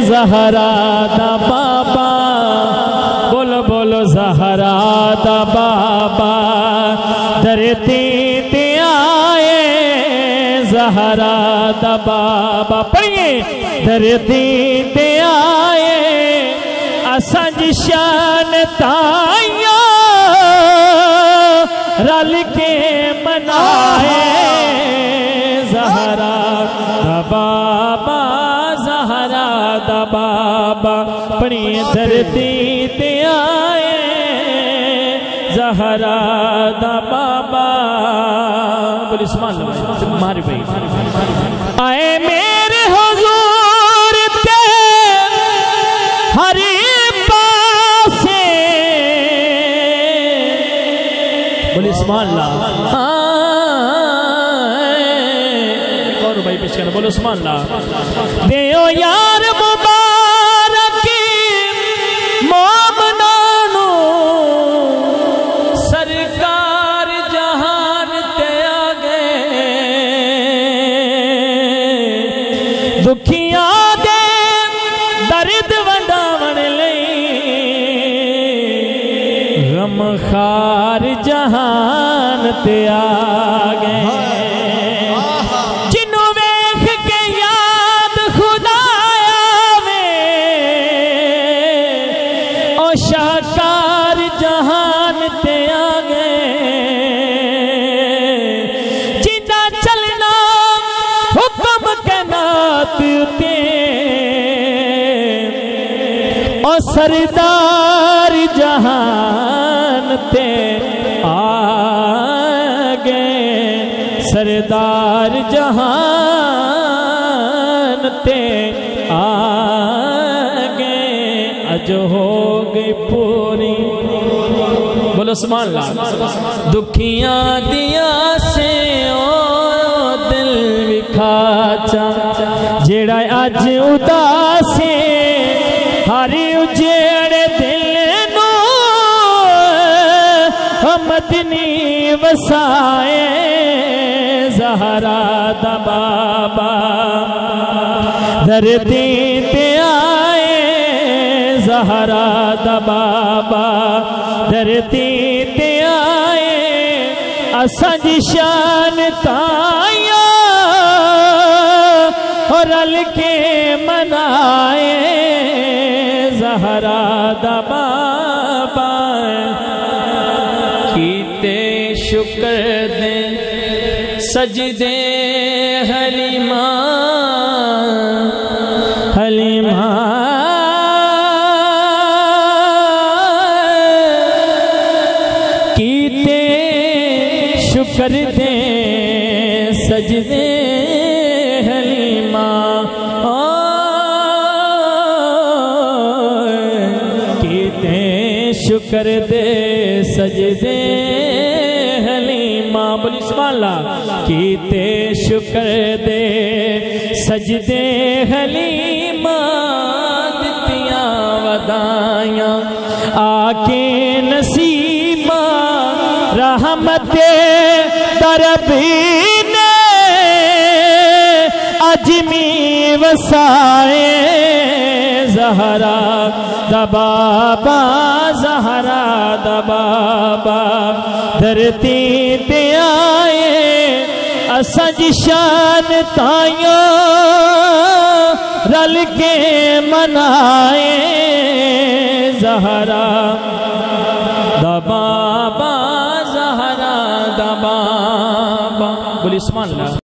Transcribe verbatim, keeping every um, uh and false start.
ज़हरा दा बाबा, बोलो बोलो ज़हरा दा बाबा, धरती ते आए ज़हरा दा बाबा। पढ़िए, धरती ते आए असांजी शान ताइया, रल के मनाए ज़हरा दा बाबा, ज़हरा दा बाबा। पढ़िए, धरती ते आए ज़हरा दा बाबा। बोले सुभान अल्लाह। मारे भाई आए मेरे हुजूर ते हरी पासे, बोले सुभान अल्लाह। और भाई पेश कर, बोलो सुभान अल्लाह। देओ यार मुबारक मोमनानो, सरकार जहान ते आ गए, दुखियां दे दर्द वंडावण लई, गमखार जहान ते आ गए। जिन्हों वेख के याद खुदाया में, ओ शाहकार जहान ते आ गए, जिन्ना चलना हुक्म कैनात ते, ओ सरदार जहान ते आ गए, सरदार जहान ते आ गए। अज हो गई पूरी, बोलो सुभान अल्लाह। दुखियां दिया से ओ दिल विखाचा, जेड़ा अज उदासे हरी उजेड़े दिल नो, मदनी वसाए ज़हरा दा बाबा, धरती ते आए ज़हरा दा बाबा, धरती ते आए असांजी शान ताइया, और रल के मनाए ज़हरा दा बाबा। कीते शुक्र दे सजदे हलीमा, हलीमा कीते शुक्र दे सजदे हलीमा, कीते शुक्र दे सजदे हलीमा। बोली सुभान अल्लाह। कीते शुक्र दे सजदे हलीमा, दित्तियां वदाइयां आके नसीमा, रहमते दरबी ने अजमी वसाए ज़हरा दा बाबा, ज़हरा दा बाबा, धरती ते आए असांजी शान ताइया, रल के मनाए ज़हरा दा बाबा, ज़हरा दा बाबा। बोली सुभान अल्लाह।